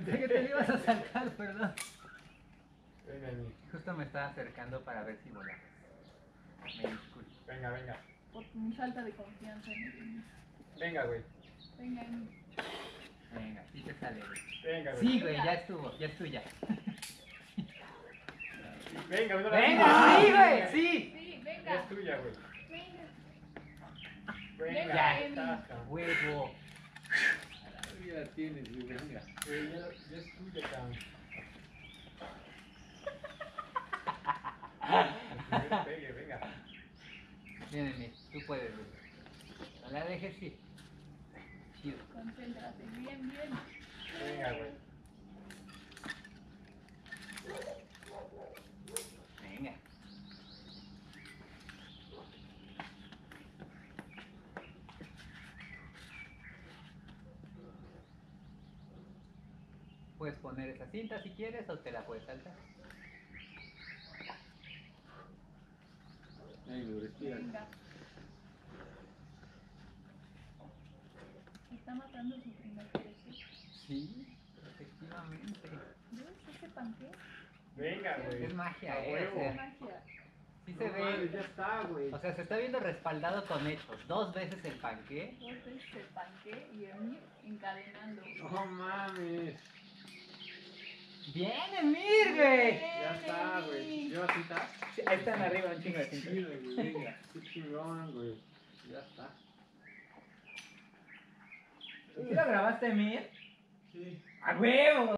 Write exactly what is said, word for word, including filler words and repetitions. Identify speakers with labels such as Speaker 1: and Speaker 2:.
Speaker 1: Pensé que te lo ibas a saltar, perdón.
Speaker 2: Venga, Emir.
Speaker 1: Justo me estaba acercando para ver si volabas. Me disculpo.
Speaker 2: Venga, venga.
Speaker 3: Por mi falta de confianza en mí.
Speaker 2: Venga, güey.
Speaker 3: Venga, Emir.
Speaker 1: Venga, sí te sale, güey.
Speaker 2: Venga, güey.
Speaker 1: Sí, güey, ya estuvo, ya es tuya.
Speaker 2: Venga, una
Speaker 1: Venga, sí, güey, sí.
Speaker 3: Sí,
Speaker 2: Ya
Speaker 3: venga.
Speaker 2: es tuya, güey.
Speaker 3: Venga.
Speaker 2: Venga,
Speaker 1: Ya.
Speaker 2: está, está.
Speaker 1: Huevo.
Speaker 4: Ya tienes, güey, venga.
Speaker 2: Güey, ya, ya es tuya, cabrón. El primero pegue, venga.
Speaker 1: Bien, Emir, tú puedes, güey. No la dejes, sí. Chido.
Speaker 3: Concéntrate. Bien, bien.
Speaker 2: Venga, güey.
Speaker 1: Venga. Puedes poner esa cinta si quieres o te la puedes saltar.
Speaker 4: Venga, respira.
Speaker 3: Venga. Está matando su primer peso.
Speaker 1: Sí, efectivamente.
Speaker 3: ¿Ves ese panqué?
Speaker 2: Venga, güey.
Speaker 1: Es magia,
Speaker 2: A
Speaker 1: eh. O
Speaker 2: huevo.
Speaker 1: sea,
Speaker 3: Magia.
Speaker 1: sí
Speaker 4: No
Speaker 1: se
Speaker 4: mames,
Speaker 1: ve.
Speaker 4: ya está, güey.
Speaker 1: O sea, se está viendo respaldado con hechos. Dos veces el panqué.
Speaker 3: Dos veces el panqué y Emir encadenando.
Speaker 4: No mames.
Speaker 1: ¡Bien, Emir, güey!
Speaker 4: Ya está, güey. ¿Llevas cinta?
Speaker 1: Sí, ahí están arriba un chingo de cintas.
Speaker 4: Chido, güey, venga. Qué chingón, güey. Ya está.
Speaker 1: ¿Sí lo grabaste, Emir?
Speaker 4: Sí.
Speaker 1: ¡A huevo!